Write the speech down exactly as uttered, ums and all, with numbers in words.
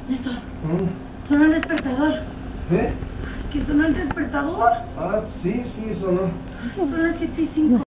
Néstor, ¿Mm? sonó el despertador. ¿Qué? ¿Que sonó el despertador? Ah, sí, sí, sonó. Son las siete y cinco.